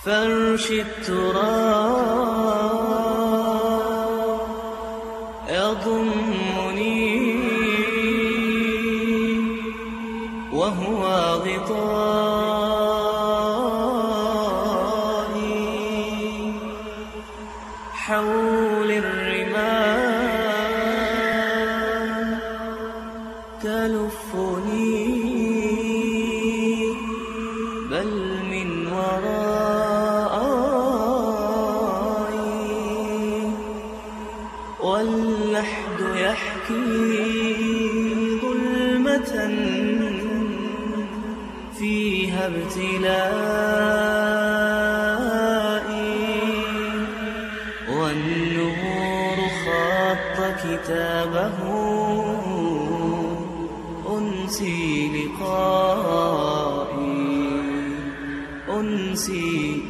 فرش التراب يضمني وهو غطائي، حول الرمال تلفني بل من ورائي، واللحد يحكي ظلمة فيها ابتلائي، والنور خط كتابه أنسي لقائي، أنسي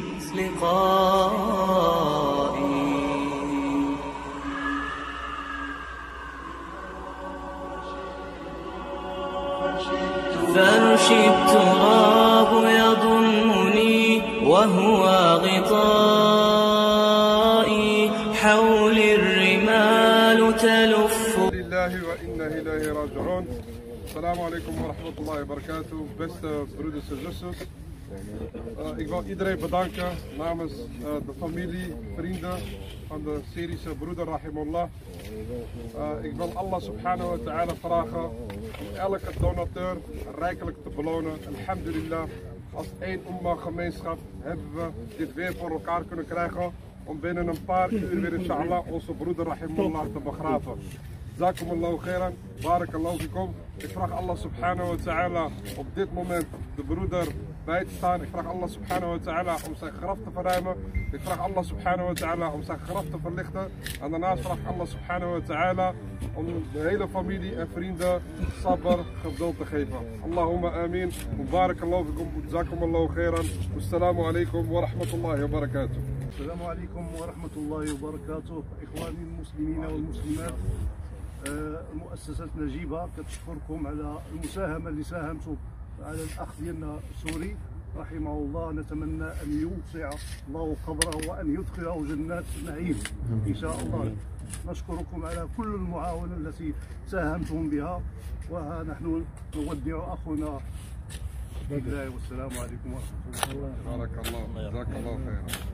لقائي. فرش التراب يضمني وهو غطائي، حول الرمال تلف. لله وإنا إليه راجعون. Assalamu alaikum wa rahmatullahi wa barakatuh. Beste broeders en zusters. Ik wil iedereen bedanken namens de familie, vrienden van de Syrische broeder Rahimullah. Ik wil Allah subhanahu wa ta'ala vragen om elke donateur rijkelijk te belonen. Alhamdulillah, als één umma gemeenschap hebben we dit weer voor elkaar kunnen krijgen om binnen een paar uur weer inshallah onze broeder Rahimullah te begraven. Jazakumullahu khairan, barakallahu fikum. Ik vraag Allah subhanahu wa ta'ala op dit moment de broeder bij te staan. Ik vraag Allah subhanahu wa ta'ala om zijn graf te verruimen. Ik vraag Allah subhanahu wa ta'ala om zijn graf te verlichten. En daarnaast vraag ik Allah subhanahu wa ta'ala om de hele familie en vrienden sabr, geduld te geven. Allahumma amin. Barakallahu fikum. Jazakumullahu khairan. Wassalamu alaikum wa rahmatullahi wa barakatuh. السلام عليكم ورحمة الله وبركاته. إخواني المسلمين والمسلمات، مؤسسة نجيبة كتشكركم على المساهمة اللي ساهمتوا على الأخ ديالنا السوري رحمه الله. نتمنى أن يوسع الله قبره وأن يدخله جنات النعيم إن شاء الله. نشكركم على كل المعاونة التي ساهمتم بها، ونحن نودع أخونا بالله. والسلام عليكم ورحمة الله. بارك الله، جزاك الله خيرا.